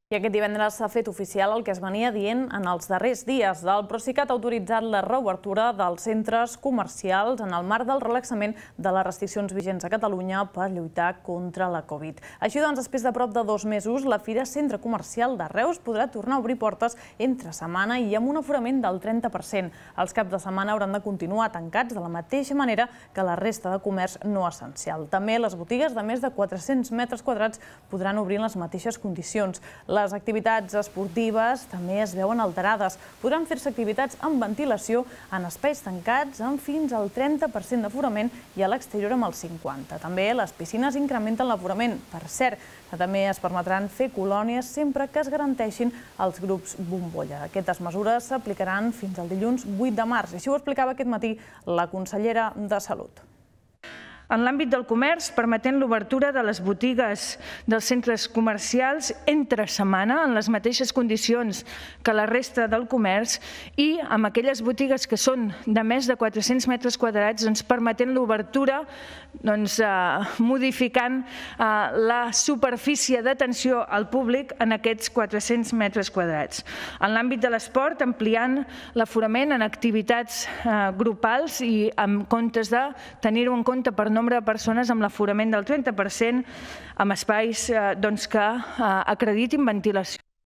I aquest divendres s'ha fet oficial el que es venia dient en els darrers dies. El Procicat ha autoritzat la reobertura dels centres comercials en el marc del relaxament de les restriccions vigents a Catalunya per lluitar contra la Covid. Així doncs, després de prop de 2 mesos, la Fira Centre Comercial de Reus podrà tornar a obrir portes entre setmana i amb un aforament del 30%. Els caps de setmana hauran de continuar tancats de la mateixa manera que la resta de comerç no essencial. També les botigues de més de 400 metres quadrats podran obrir en les mateixes condicions. Les activitats esportives també es veuen alterades. Podran fer-se activitats amb ventilació en espais tancats amb fins al 30% d'aforament i a l'exterior amb el 50%. També les piscines incrementen l'aforament. Per cert, que també es permetran fer colònies sempre que es garanteixin els grups bombolla. Aquestes mesures s'aplicaran fins al dilluns 8 de març. Així ho explicava aquest matí la consellera de Salut. En l'àmbit del comerç, permetent l'obertura de les botigues dels centres comercials entre setmana en les mateixes condicions que la resta del comerç i amb aquelles botigues que són de més de 400 metres quadrats, permetent l'obertura, modificant la superfície d'atenció al públic en aquests 400 metres quadrats. En l'àmbit de l'esport, ampliant l'aforament en activitats grupals i en comptes de tenir-ho en compte per nombre de persones amb l'aforament del 30% amb espais que acreditin ventilació.